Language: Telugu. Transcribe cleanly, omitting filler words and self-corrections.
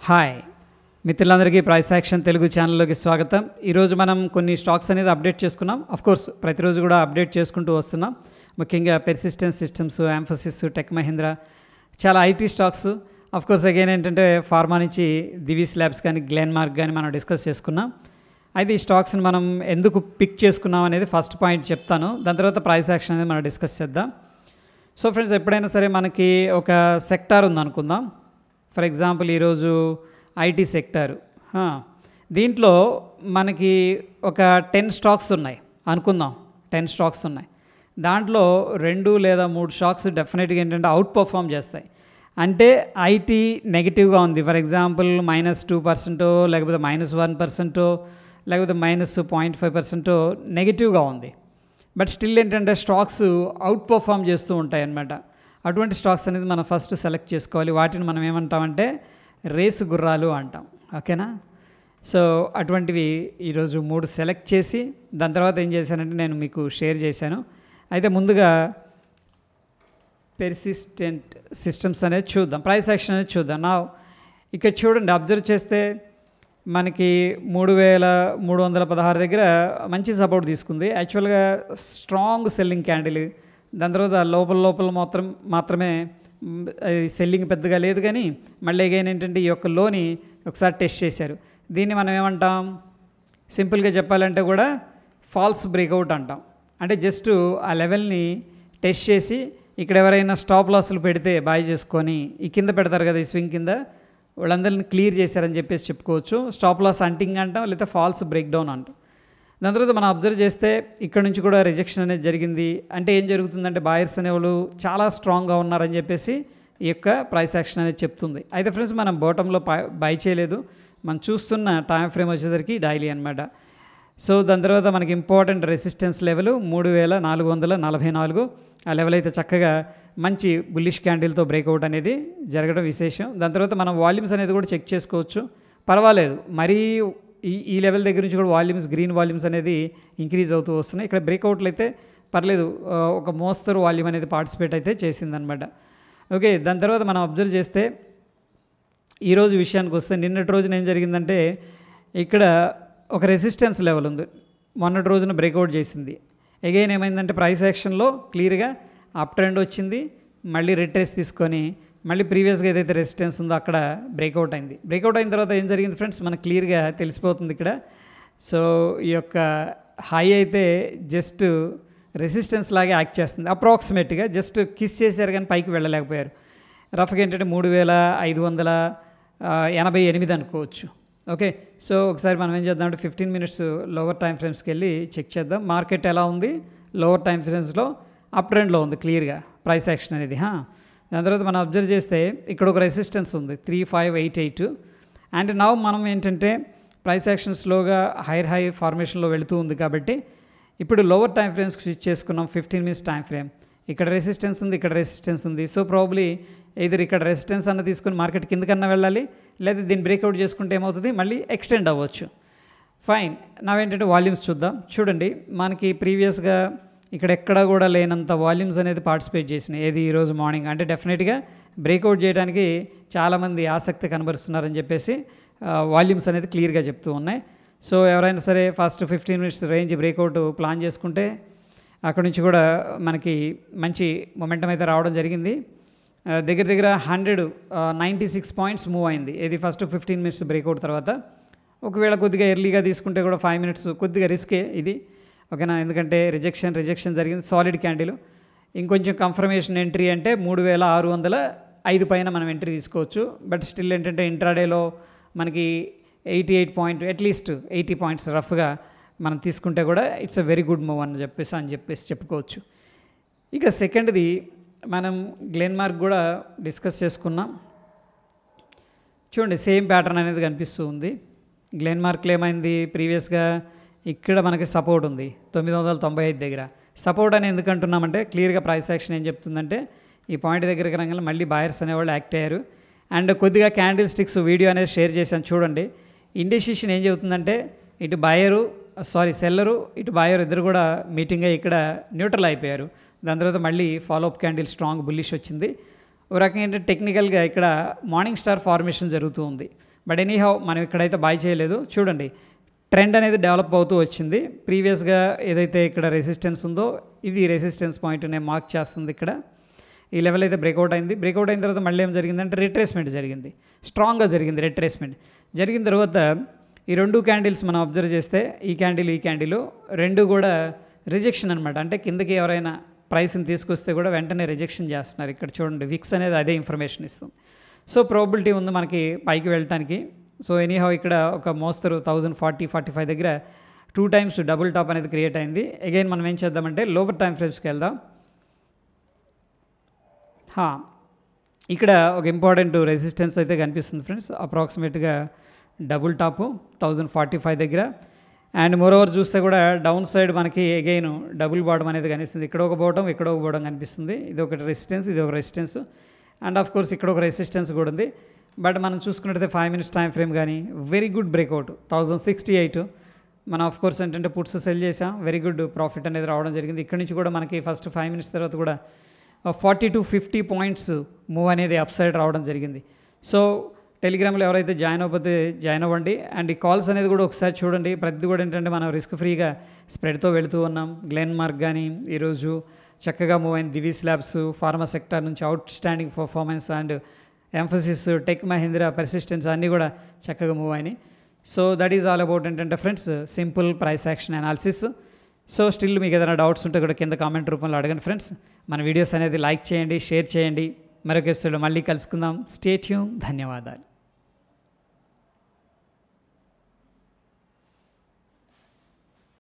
హాయ్ మిత్రులందరికీ ప్రైస్ యాక్షన్ తెలుగు ఛానల్లోకి స్వాగతం. ఈరోజు మనం కొన్ని స్టాక్స్ అనేది అప్డేట్ చేసుకున్నాం. కోర్స్ ప్రతిరోజు కూడా అప్డేట్ చేసుకుంటూ వస్తున్నాం. ముఖ్యంగా persistence systems, Mphasis, tech Mahindra, చాలా ఐటీ స్టాక్స్. కోర్స్ అగైన్ ఏంటంటే ఫార్మా నుంచి దివీస్ ల్యాబ్స్ కానీ గ్లెన్మార్క్ కానీ మనం డిస్కస్ చేసుకున్నాం. అయితే ఈ స్టాక్స్ని మనం ఎందుకు పిక్ చేసుకున్నాం అనేది ఫస్ట్ పాయింట్ చెప్తాను. దాని తర్వాత ప్రైస్ యాక్షన్ అనేది మనం డిస్కస్ చేద్దాం. సో ఫ్రెండ్స్, ఎప్పుడైనా సరే మనకి ఒక సెక్టార్ ఉందనుకుందాం. ఫర్ ఎగ్జాంపుల్ ఈరోజు ఐటీ సెక్టారు, దీంట్లో మనకి ఒక 10 స్టాక్స్ ఉన్నాయి అనుకుందాం. 10 స్టాక్స్ ఉన్నాయి. దాంట్లో 2 లేదా 3 స్టాక్స్ డెఫినెట్గా ఏంటంటే అవుట్ పర్ఫామ్ చేస్తాయి. అంటే ఐటీ నెగిటివ్గా ఉంది. ఫర్ ఎగ్జాంపుల్ -2%, లేకపోతే -1%, లేకపోతే -0.5% నెగిటివ్గా ఉంది. బట్ స్టిల్ ఏంటంటే స్టాక్స్ అవుట్ పర్ఫామ్ చేస్తూ ఉంటాయి అన్నమాట. అటువంటి స్టాక్స్ అనేది మనం ఫస్ట్ సెలెక్ట్ చేసుకోవాలి. వాటిని మనం ఏమంటామంటే రేసు గుర్రాలు అంటాం. ఓకేనా? సో అటువంటివి ఈరోజు 3 సెలెక్ట్ చేసి దాని తర్వాత ఏం చేశానంటే నేను మీకు షేర్ చేశాను. అయితే ముందుగా పెర్సిస్టెంట్ సిస్టమ్స్ అనేది చూద్దాం, ప్రైస్ యాక్షన్ అనేది చూద్దాం. నా ఇక్కడ చూడండి, అబ్జర్వ్ చేస్తే మనకి 3316 దగ్గర మంచి సపోర్ట్ తీసుకుంది. యాక్చువల్గా స్ట్రాంగ్ సెల్లింగ్ క్యాండిల్. దాని తర్వాత లోపల మాత్రమే సెల్లింగ్ పెద్దగా లేదు, కానీ మళ్ళీ అగైన్ ఏంటంటే ఈ యొక్క లోని ఒకసారి టెస్ట్ చేశారు. దీన్ని మనం ఏమంటాం, సింపుల్గా చెప్పాలంటే కూడా ఫాల్స్ బ్రేక్అవుట్ అంటాం. అంటే జస్ట్ ఆ లెవెల్ని టెస్ట్ చేసి ఇక్కడ ఎవరైనా స్టాప్ లాస్లు పెడితే బాయ్ చేసుకొని ఈ కింద పెడతారు కదా, ఈ స్వింగ్ కింద, వాళ్ళందరినీ క్లియర్ చేశారని చెప్పేసి చెప్పుకోవచ్చు. స్టాప్ లాస్ అంటింగ్ అంటాం, లేదా ఫాల్స్ బ్రేక్ డౌన్ అంటాం. దాని తర్వాత మనం అబ్జర్వ్ చేస్తే ఇక్కడ నుంచి కూడా రిజెక్షన్ అనేది జరిగింది. అంటే ఏం జరుగుతుందంటే బాయర్స్ అనేవాళ్ళు చాలా స్ట్రాంగ్గా ఉన్నారని చెప్పేసి ఈ యొక్క ప్రైస్ యాక్షన్ అనేది చెప్తుంది. అయితే ఫ్రెండ్స్, మనం బాటంలో బై చేయలేదు. మనం చూస్తున్న టైం ఫ్రేమ్ వచ్చేసరికి డైలీ అనమాట. సో దాని తర్వాత మనకి ఇంపార్టెంట్ రెసిస్టెన్స్ లెవెల్ 3444. ఆ లెవెల్ అయితే చక్కగా మంచి బుల్లిష్ క్యాండిల్తో బ్రేక్అవుట్ అనేది జరగడం విశేషం. దాని తర్వాత మనం వాల్యూమ్స్ అనేది కూడా చెక్ చేసుకోవచ్చు. పర్వాలేదు, మరీ ఈ లెవెల్ దగ్గర నుంచి కూడా వాల్యూమ్స్, గ్రీన్ వాల్యూమ్స్ అనేది ఇంక్రీజ్ అవుతూ వస్తున్నాయి. ఇక్కడ బ్రేక్అవుట్లు అయితే పర్లేదు, ఒక మోస్తరు వాల్యూమ్ అనేది పార్టిసిపేట్ అయితే చేసిందనమాట. ఓకే, దాని తర్వాత మనం అబ్జర్వ్ చేస్తే ఈరోజు విషయానికి వస్తే నిన్నటి రోజున ఏం జరిగిందంటే ఇక్కడ ఒక రెసిస్టెన్స్ లెవెల్ ఉంది, మొన్నటి రోజున బ్రేక్అవుట్ చేసింది. అగైన్ ఏమైందంటే ప్రైస్ యాక్షన్లో క్లియర్గా అప్ ట్రెండ్ వచ్చింది, మళ్ళీ రిట్రేస్ తీసుకొని మళ్ళీ ప్రీవియస్గా ఏదైతే రెసిస్టెన్స్ ఉందో అక్కడ బ్రేక్అవుట్ అయింది. బ్రేక్అవుట్ అయిన తర్వాత ఏం జరిగింది ఫ్రెండ్స్, మనకు క్లియర్గా తెలిసిపోతుంది ఇక్కడ. సో ఈ యొక్క హై అయితే జస్ట్ రెసిస్టెన్స్ లాగే యాక్ట్ చేస్తుంది. అప్రాక్సిమేట్గా జస్ట్ కిస్ చేశారు కానీ పైకి వెళ్ళలేకపోయారు. రఫ్గా ఏంటంటే 3588 అనుకోవచ్చు. ఓకే, సో ఒకసారి మనం ఏం చేద్దామంటే 15 మినిట్స్ లోవర్ టైం ఫ్రేమ్స్కి వెళ్ళి చెక్ చేద్దాం. మార్కెట్ ఎలా ఉంది, లోవర్ టైం ఫ్రేమ్స్లో అప్ ట్రెండ్లో ఉంది క్లియర్గా ప్రైస్ యాక్షన్ అనేది. దాని తర్వాత మనం అబ్జర్వ్ చేస్తే ఇక్కడ ఒక రెసిస్టెన్స్ ఉంది 3588. అండ్ నౌ మనం ఏంటంటే ప్రైస్ యాక్షన్ స్లోగా హైర్ హై ఫార్మేషన్లో వెళుతూ ఉంది కాబట్టి ఇప్పుడు లోవర్ టైం ఫ్రేమ్స్ స్విచ్ చేసుకున్నాం. 15 మినిట్స్ టైం ఫ్రేమ్, ఇక్కడ రెసిస్టెన్స్ ఉంది, ఇక్కడ రెసిస్టెన్స్ ఉంది. సో ప్రాబ్లీ ఇద్దరు ఇక్కడ రెసిస్టెన్స్ అన్న తీసుకుని మార్కెట్ కిందకన్నా వెళ్ళాలి, లేదా దీన్ని బ్రేక్అవుట్ చేసుకుంటే ఏమవుతుంది, మళ్ళీ ఎక్స్టెండ్ అవ్వచ్చు. ఫైన్. నావేంటంటే వాల్యూమ్స్ చూద్దాం. చూడండి, మనకి ప్రీవియస్గా ఇక్కడ ఎక్కడ కూడా లేనంత వాల్యూమ్స్ అనేది పార్టిసిపేట్ చేసినాయి. ఏది ఈరోజు మార్నింగ్. అంటే డెఫినెట్గా బ్రేక్అవుట్ చేయడానికి చాలామంది ఆసక్తి కనబరుస్తున్నారని చెప్పేసి వాల్యూమ్స్ అనేది క్లియర్గా చెప్తూ ఉన్నాయి. సో ఎవరైనా సరే first 15 minutes range breakout plan చేసుకుంటే అక్కడ నుంచి కూడా మనకి మంచి మొమెంటం అయితే రావడం జరిగింది. దగ్గర 196 పాయింట్స్ మూవ్ అయింది. ఇది ఫస్ట్ 15 మినిట్స్ బ్రేక్అవుట్ తర్వాత. ఒకవేళ కొద్దిగా ఎర్లీగా తీసుకుంటే కూడా 5 మినిట్స్ కొద్దిగా రిస్కే ఇది. ఓకేనా? ఎందుకంటే రిజెక్షన్ జరిగింది, సాలిడ్ క్యాండిల్. ఇంకొంచెం కన్ఫర్మేషన్ ఎంట్రీ అంటే 3605 పైన మనం ఎంట్రీ తీసుకోవచ్చు. బట్ స్టిల్ ఏంటంటే ఇంట్రాడేలో మనకి 88 పాయింట్, అట్లీస్ట్ 80 పాయింట్స్ రఫ్గా మనం తీసుకుంటే కూడా it's a very good move అని చెప్పేసి చెప్పుకోవచ్చు. ఇక సెకండ్ది మనం గ్లెన్మార్క్ కూడా డిస్కస్ చేసుకున్నాం. చూడండి, సేమ్ ప్యాటర్న్ అనేది కనిపిస్తూ ఉంది. గ్లెన్మార్క్లో ఏమైంది, ప్రీవియస్గా ఇక్కడ మనకి సపోర్ట్ ఉంది 995 దగ్గర. సపోర్ట్ అని ఎందుకు అంటున్నామంటే క్లియర్గా ప్రైస్ యాక్షన్ ఏం చెప్తుందంటే ఈ పాయింట్ దగ్గరికి రాగానే మళ్ళీ బాయర్స్ అనేవాళ్ళు యాక్ట్ అయ్యారు. అండ్ కొద్దిగా క్యాండిల్ స్టిక్స్ వీడియో అనేది షేర్ చేశాను చూడండి. ఇండిసిషన్ ఏం చెబుతుందంటే ఇటు సెల్లరు ఇటు బాయర్ ఇద్దరు కూడా మీటింగ్ అయ్యి ఇక్కడ న్యూట్రల్ అయిపోయారు. దాని తర్వాత మళ్ళీ ఫాలోఅప్ క్యాండిల్ స్ట్రాంగ్ బుల్లిష్ వచ్చింది. ఒక రకంగా ఏంటంటే టెక్నికల్గా ఇక్కడ మార్నింగ్ స్టార్ ఫార్మేషన్ జరుగుతూ ఉంది. బట్ ఎనీహౌ మనం ఇక్కడైతే బై చేయలేదు. చూడండి ట్రెండ్ అనేది డెవలప్ అవుతూ వచ్చింది. ప్రీవియస్గా ఏదైతే ఇక్కడ రెసిస్టెన్స్ ఉందో ఇది రెసిస్టెన్స్ పాయింట్ నేను మార్క్ చేస్తుంది. ఇక్కడ ఈ లెవెల్ అయితే బ్రేక్అవుట్ అయింది. బ్రేక్అవుట్ అయిన తర్వాత మళ్ళీ ఏం జరిగిందంటే రిట్రేస్మెంట్ జరిగింది, స్ట్రాంగ్గా జరిగింది. రిట్రేస్మెంట్ జరిగిన తర్వాత ఈ రెండు క్యాండిల్స్ మనం అబ్జర్వ్ చేస్తే ఈ క్యాండిల్ రెండు కూడా రిజెక్షన్ అనమాట. అంటే కిందకి ఎవరైనా ప్రైస్ని తీసుకొస్తే కూడా వెంటనే రిజెక్షన్ చేస్తున్నారు. ఇక్కడ చూడండి విక్స్ అనేది అదే ఇన్ఫర్మేషన్ ఇస్తుంది. సో ప్రాబిలిటీ ఉంది మనకి పైకి వెళ్ళటానికి. సో ఎనీహౌ ఇక్కడ ఒక మోస్తరు 1040-45 దగ్గర 2 times డబుల్ టాప్ అనేది క్రియేట్ అయింది. అగైన్ మనం ఏం చేద్దామంటే లోవర్ టైం ఫ్రేమ్స్కి వెళ్దాం. ఇక్కడ ఒక ఇంపార్టెంట్ రెసిస్టెన్స్ అయితే కనిపిస్తుంది ఫ్రెండ్స్, అప్రాక్సిమేట్గా డబుల్ టాపు 1045 దగ్గర. అండ్ మోరోవర్ చూస్తే కూడా డౌన్ సైడ్ మనకి అగైన్ డబుల్ బాటమ్ అనేది కనిపిస్తుంది. ఇక్కడ ఒక బాటమ్, ఇక్కడ ఒక బాటమ్ కనిపిస్తుంది. ఇది ఒక రెసిస్టెన్స్, ఇది ఒక రెసిస్టెన్స్, అండ్ ఆఫ్ కోర్స్ ఇక్కడ ఒక రెసిస్టెన్స్ కూడా ఉంది. బట్ మనం చూసుకున్నట్టయితే 5 minutes టైం ఫ్రేమ్ కానీ వెరీ గుడ్ బ్రేక్అవుట్ 1068. మనం ఆఫ్ కోర్స్ ఏంటంటే పుట్స్ సెల్ చేసాం, వెరీ గుడ్ ప్రాఫిట్ అనేది రావడం జరిగింది. ఇక్కడ నుంచి కూడా మనకి ఫస్ట్ 5 minutes తర్వాత కూడా 40 to 50 points మూవ్ అనేది అప్ సైడ్ రావడం జరిగింది. సో టెలిగ్రామ్లో ఎవరైతే జాయిన్ అవ్వకపోతే జాయిన్ అవ్వండి. అండ్ ఈ కాల్స్ అనేది కూడా ఒకసారి చూడండి. ప్రతి కూడా ఏంటంటే మనం రిస్క్ ఫ్రీగా స్ప్రెడ్తో వెళుతూ ఉన్నాం. గ్లెన్ మార్క్ కానీ ఈరోజు చక్కగా మూవ్ అయింది. దివీస్ ల్యాబ్స్ ఫార్మా సెక్టర్ నుంచి outstanding performance and Mphasis, tech Mahindra, persistence అన్నీ కూడా చక్కగా మూవ్ అయినాయి. So that is all about ఏంటంటే friends simple price action analysis. So still మీకు ఏదైనా డౌట్స్ ఉంటే కూడా కింద కామెంట్ రూపంలో అడగండి ఫ్రెండ్స్. మన వీడియోస్ అనేది లైక్ చేయండి, షేర్ చేయండి. మరొక ఎపిసోడ్లో మళ్ళీ కలుసుకుందాం. Stay tune. ధన్యవాదాలు.